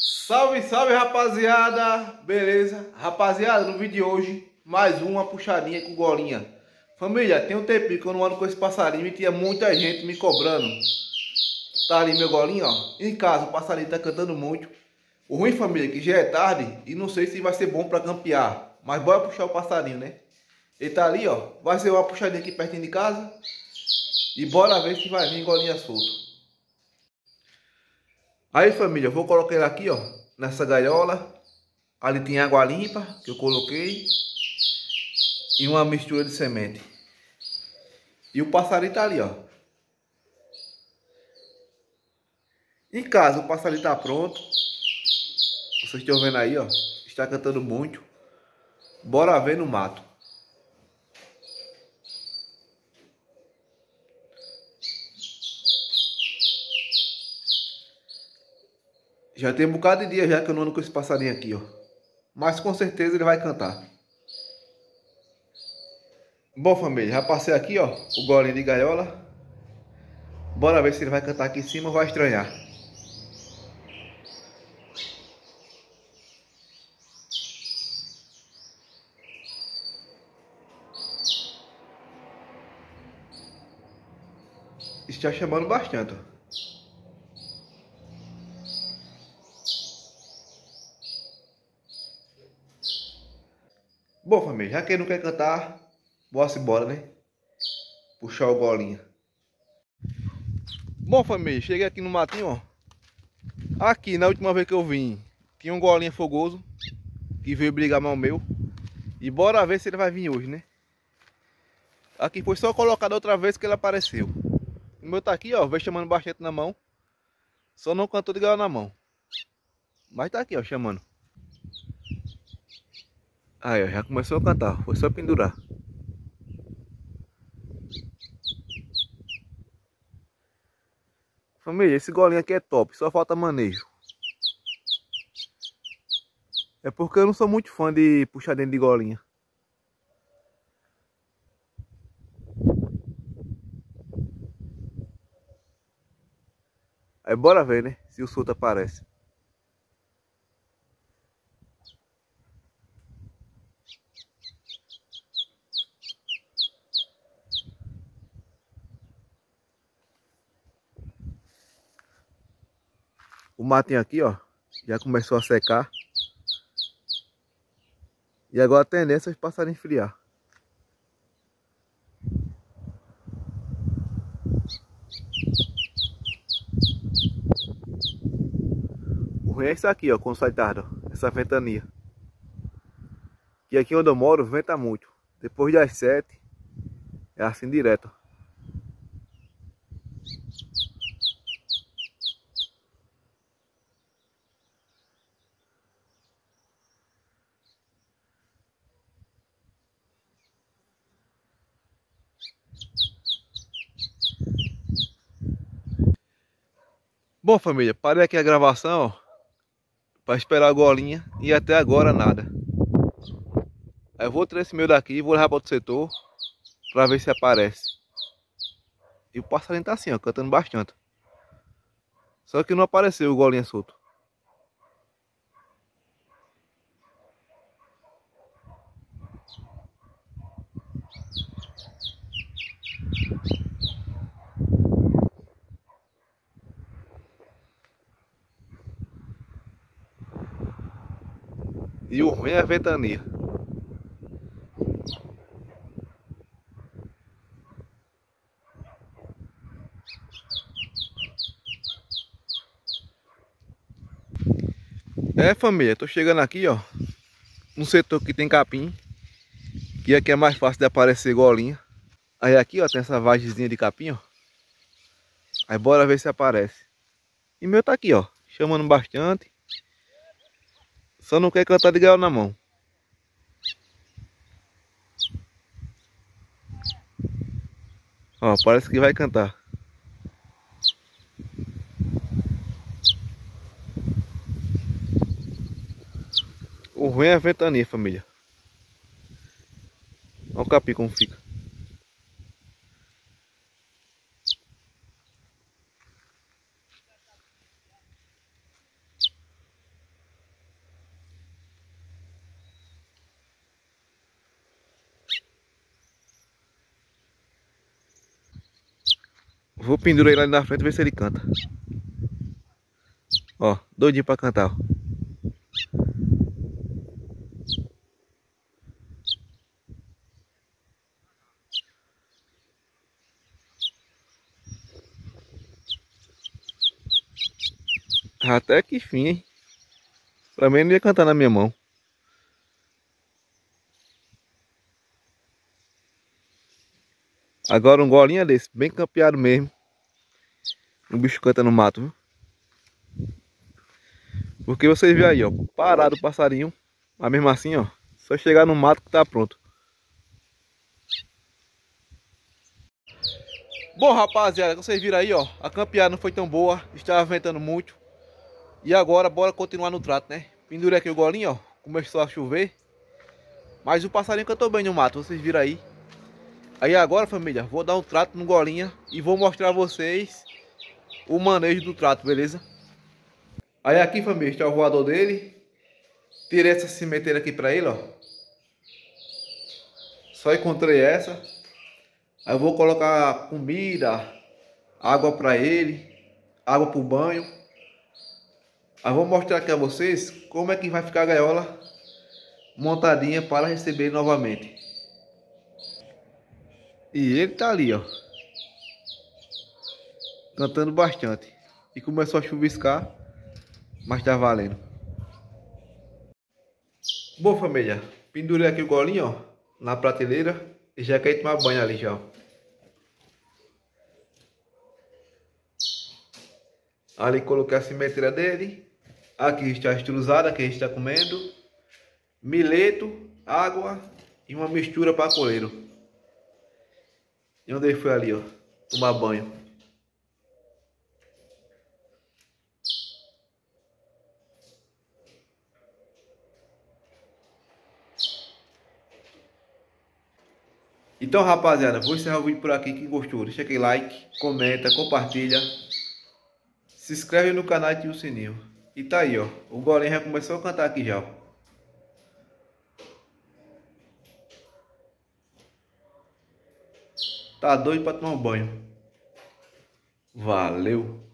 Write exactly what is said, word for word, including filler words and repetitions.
Salve, salve, rapaziada! Beleza? Rapaziada, no vídeo de hoje, mais uma puxadinha com golinha. Família, tem um tempinho que eu não ando com esse passarinho e tinha muita gente me cobrando. Tá ali meu golinho, ó. Em casa, o passarinho tá cantando muito. O ruim, família, que já é tarde e não sei se vai ser bom pra campear. Mas bora puxar o passarinho, né? Ele tá ali, ó. Vai ser uma puxadinha aqui pertinho de casa. E bora ver se vai vir golinha solto. Aí, família, eu vou colocar ele aqui, ó, nessa gaiola. Ali tem água limpa que eu coloquei e uma mistura de semente. E o passarinho tá ali, ó. Em casa, o passarinho tá pronto. Vocês estão vendo aí, ó. Está cantando muito. Bora ver no mato. Já tem um bocado de dia já que eu não ando com esse passarinho aqui, ó. Mas com certeza ele vai cantar. Bom, família, já passei aqui, ó, o golinho de gaiola. Bora ver se ele vai cantar aqui em cima ou vai estranhar. Está chamando bastante, ó. Bom, família, já que ele não quer cantar, bora embora, né? Puxar o golinho. Bom, família, cheguei aqui no matinho, ó. Aqui, na última vez que eu vim, tinha um golinho fogoso que veio brigar mal meu. E bora ver se ele vai vir hoje, né? Aqui foi só colocado outra vez que ele apareceu. O meu tá aqui, ó, veio chamando bastante na mão. Só não cantou de gaiola na mão. Mas tá aqui, ó, chamando. Aí, ó, já começou a cantar, foi só pendurar. Família, esse golinho aqui é top, só falta manejo. É porque eu não sou muito fã de puxar dentro de golinha. Aí bora ver, né, se o solto aparece. O matinho aqui, ó, já começou a secar. E agora a tendência é os passarinhos esfriar. O ruim é isso aqui, ó, quando sai tarde, ó, essa ventania. E aqui onde eu moro, venta muito. Depois das sete, é assim direto. Bom, família, parei aqui a gravação, ó, para esperar a golinha e até agora nada. Aí eu vou tirar esse meu daqui e vou levar para outro setor para ver se aparece. E o passarinho tá assim, ó, cantando bastante. Só que não apareceu o golinha solto. E o ruim é a ventania. É, família, tô chegando aqui, ó, no setor que tem capim, que aqui é mais fácil de aparecer golinha. Aí aqui, ó, tem essa vagezinha de capim, ó. Aí bora ver se aparece. E meu tá aqui, ó, chamando bastante. Só não quer cantar de gaiola na mão. Ó, parece que vai cantar. O ruim é a ventania, família. Olha o capim como fica. vou pendurar ele ali na frente e ver se ele canta. Ó, doidinho pra cantar, ó. Até que fim, hein? Pra mim ele não ia cantar na minha mão. Agora um golinha desse, bem campeado mesmo. O bicho canta no mato, viu? Porque vocês viram aí, ó, parado o passarinho. Mas mesmo assim, ó, só chegar no mato que tá pronto. Bom, rapaziada, vocês viram aí, ó, a campeada não foi tão boa, estava ventando muito. E agora, bora continuar no trato, né? Pendurei aqui o golinho, ó, começou a chover. Mas o passarinho cantou bem no mato, vocês viram aí. Aí agora, família, vou dar um trato no golinha e vou mostrar a vocês o manejo do trato, beleza? Aí aqui, família, está o voador dele. Tirei essa cimenteira aqui pra ele, ó. Só encontrei essa. Aí eu vou colocar comida, água pra ele, água pro banho. Aí vou mostrar aqui a vocês como é que vai ficar a gaiola montadinha para receber ele novamente. E ele tá ali, ó, cantando bastante. E começou a chuviscar, mas tá valendo. Bom, família, pendurei aqui o golinho, ó, na prateleira e já quer tomar banho ali já, ó. Ali coloquei a cimenteira dele. Aqui está a estruzada que a gente está comendo. Mileto, água e uma mistura para coleiro. E onde ele foi ali, ó, tomar banho. Então, rapaziada, vou encerrar o vídeo por aqui. Quem gostou, deixa aquele like, comenta, compartilha. Se inscreve no canal e ativa o sininho. E tá aí, ó, o golinho já começou a cantar aqui já, ó. Tá doido pra tomar um banho. Valeu!